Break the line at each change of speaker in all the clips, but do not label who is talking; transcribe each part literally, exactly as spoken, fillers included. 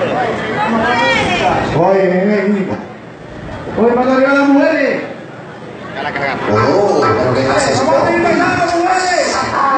Oye, ven, oye, para arriba las mujeres.
Ya la cargamos.
Oh, pero ¿qué haces?
Vamos a ir bailando, mujeres.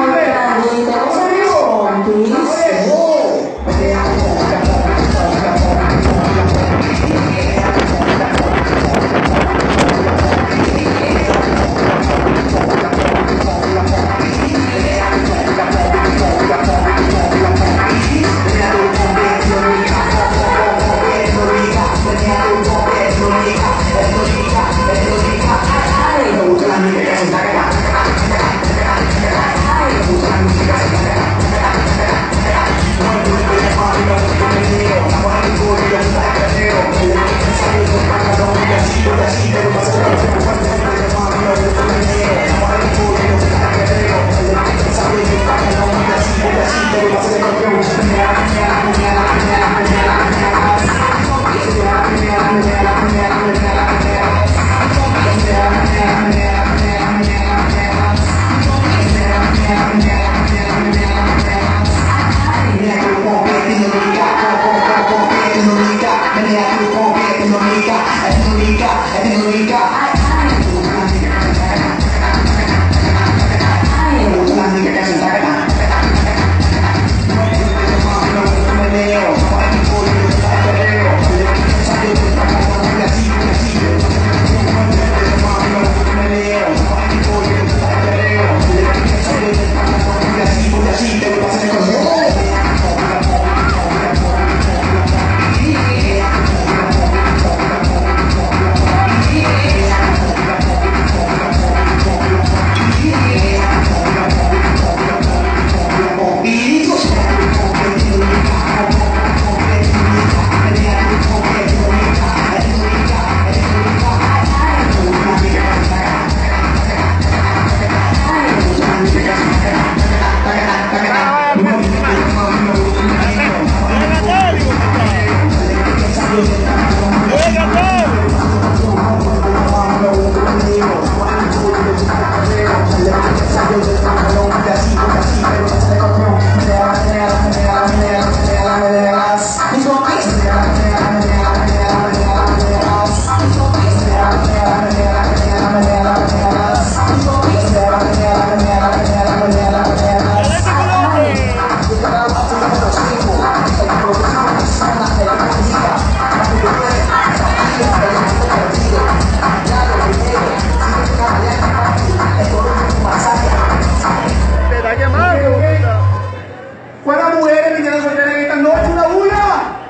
¿Cuántas mujeres vinieron a solteras en esta noche? ¡Una bulla!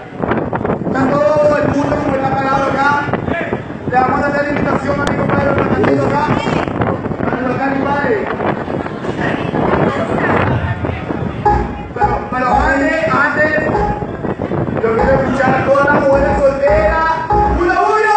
Está todo el mundo como está parado acá. Le vamos a hacer la invitación a mi compadre, lo están haciendo acá. Para acá, compadre. Pero, pero antes, antes, yo quiero escuchar a todas las mujeres solteras. ¡Una bulla!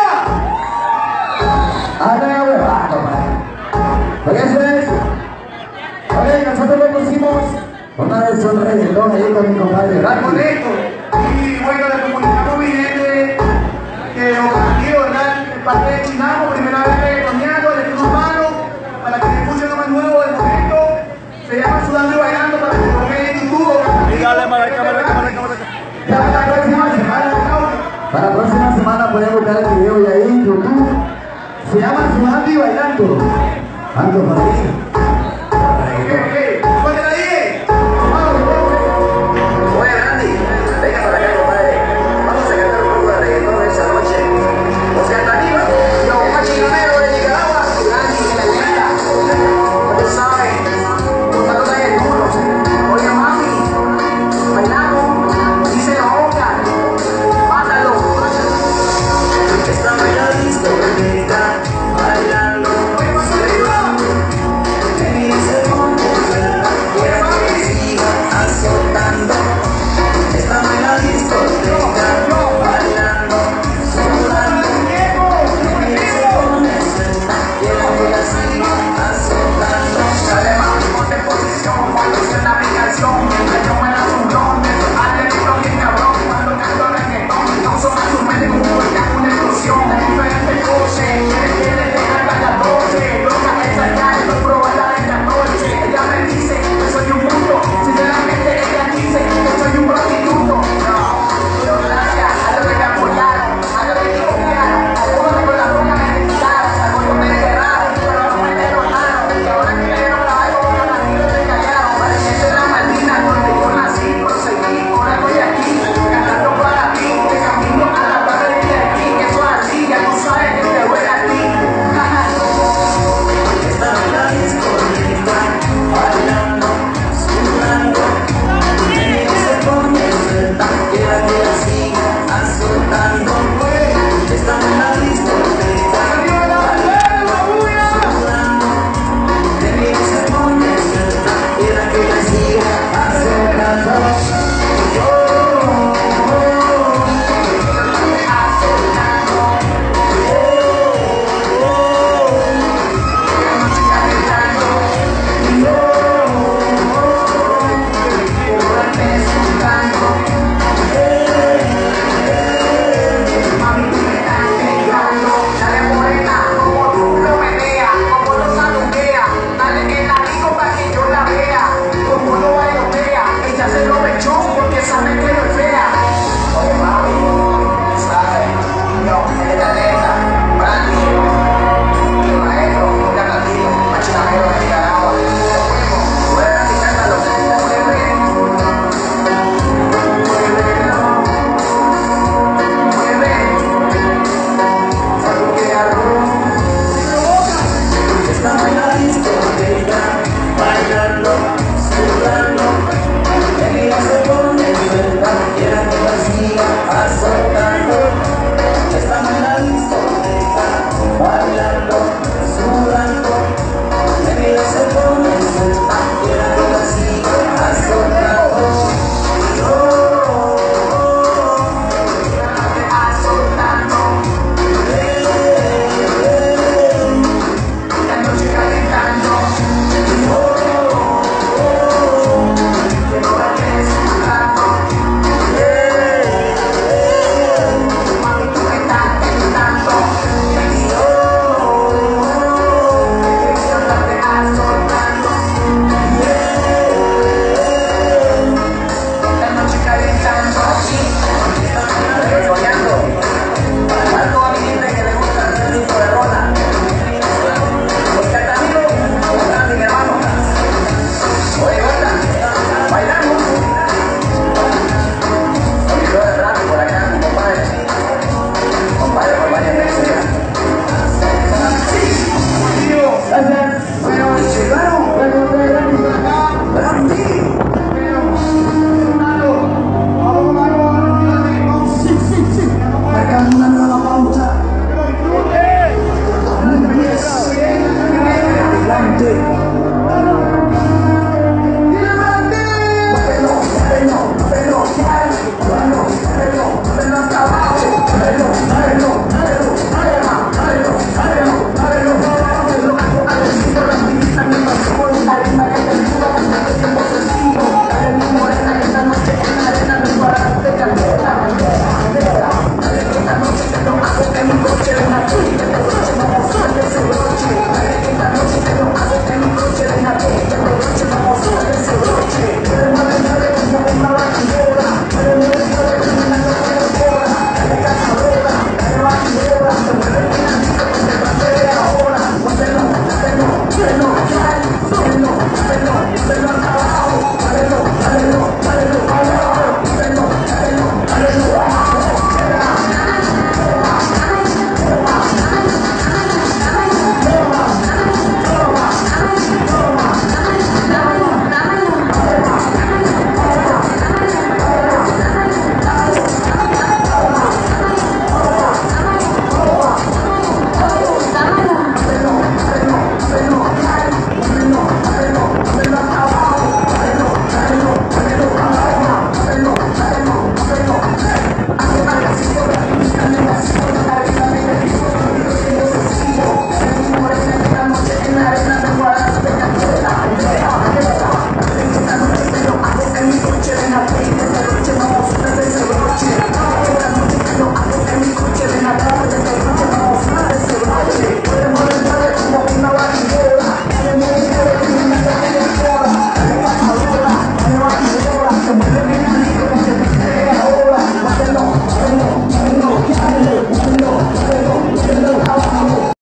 ¡Anda, huevada, compadre! Oye, eso es. Oye, nosotros lo pusimos una vez un reggaetón ahí con mi compadre Racky.
Con esto. Y bueno, le comunicamos a mi gente que objetivo, ¿verdad? El parte de Chinamo, primera vez reggaetoneando, le dimos mano para que se escuche lo más nuevo del momento. Se llama Sudando y Bailando para que lo vean en YouTube.
Y dale, cámara, cámara, cámara, cámara.
Para la próxima semana,
Para la próxima semana pueden buscar el video y ahí en YouTube. Se llama Sudando y Bailando. Ando por ahí.